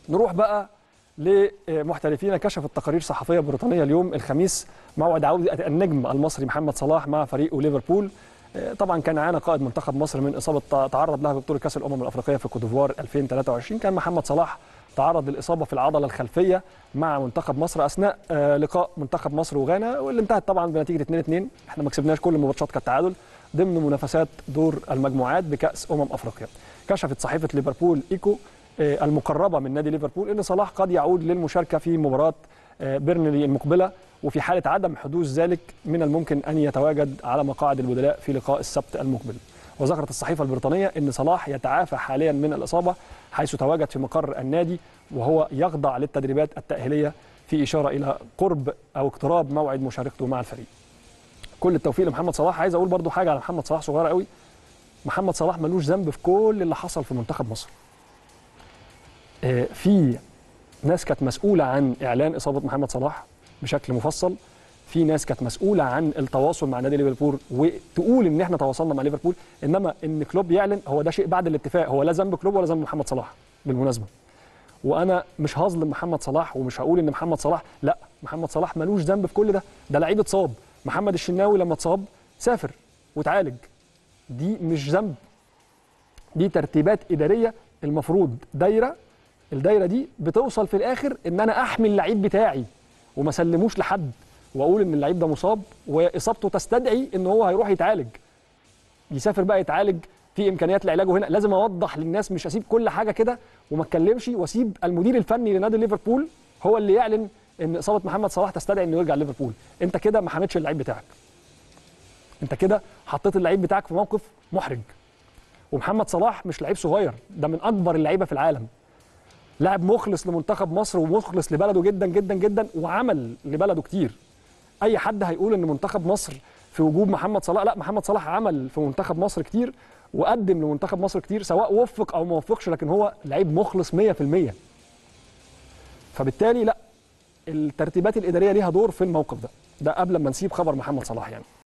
نروح بقى لمحترفين. كشفت تقارير صحفيه بريطانيه اليوم الخميس موعد عوده النجم المصري محمد صلاح مع فريقه ليفربول. طبعا كان عانى قائد منتخب مصر من اصابه تعرض لها ببطوله كاس الامم الافريقيه في كوت ديفوار 2023. كان محمد صلاح تعرض للاصابه في العضله الخلفيه مع منتخب مصر اثناء لقاء منتخب مصر وغانا، واللي انتهت طبعا بنتيجه 2-2. احنا ما كسبناش كل الماتشات كالتعادل ضمن منافسات دور المجموعات بكاس افريقيا. كشفت صحيفه ليفربول ايكو المقربه من نادي ليفربول ان صلاح قد يعود للمشاركه في مباراه بيرنلي المقبله، وفي حاله عدم حدوث ذلك من الممكن ان يتواجد على مقاعد البدلاء في لقاء السبت المقبل. وذكرت الصحيفه البريطانيه ان صلاح يتعافى حاليا من الاصابه حيث تواجد في مقر النادي وهو يخضع للتدريبات التاهيليه، في اشاره الى قرب او اقتراب موعد مشاركته مع الفريق. كل التوفيق لمحمد صلاح. عايز اقول برضو حاجه على محمد صلاح صغيره قوي. محمد صلاح ملوش ذنب في كل اللي حصل في منتخب مصر. في ناس كانت مسؤوله عن اعلان اصابه محمد صلاح بشكل مفصل، في ناس كانت مسؤوله عن التواصل مع نادي ليفربول وتقول ان احنا تواصلنا مع ليفربول، انما ان كلوب يعلن هو ده شيء بعد الاتفاق. هو لا ذنب كلوب ولا ذنب محمد صلاح بالمناسبه. وانا مش هظلم محمد صلاح ومش هقول ان محمد صلاح، لا، محمد صلاح ملوش ذنب في كل ده. ده لعيب اتصاب. محمد الشناوي لما اتصاب سافر وتعالج. دي مش ذنب، دي ترتيبات اداريه. المفروض الدايره دي بتوصل في الاخر ان انا احمي اللعيب بتاعي وما سلموش لحد واقول ان اللعيب ده مصاب واصابته تستدعي ان هو هيروح يتعالج، يسافر بقى يتعالج في امكانيات لعلاجه هنا. لازم اوضح للناس، مش اسيب كل حاجه كده وما اتكلمش واسيب المدير الفني لنادي ليفربول هو اللي يعلن ان اصابه محمد صلاح تستدعي انه يرجع ليفربول. انت كده ما حميتش اللعيب بتاعك، انت كده حطيت اللعيب بتاعك في موقف محرج. ومحمد صلاح مش لعيب صغير، ده من اكبر اللعيبه في العالم، لاعب مخلص لمنتخب مصر ومخلص لبلده جدا جدا جدا، وعمل لبلده كتير. اي حد هيقول ان منتخب مصر في وجود محمد صلاح، لا، محمد صلاح عمل في منتخب مصر كتير وقدم لمنتخب مصر كتير، سواء وفق او ما وفقش، لكن هو لعيب مخلص 100%. فبالتالي لا، الترتيبات الاداريه ليها دور في الموقف ده قبل ما نسيب خبر محمد صلاح يعني.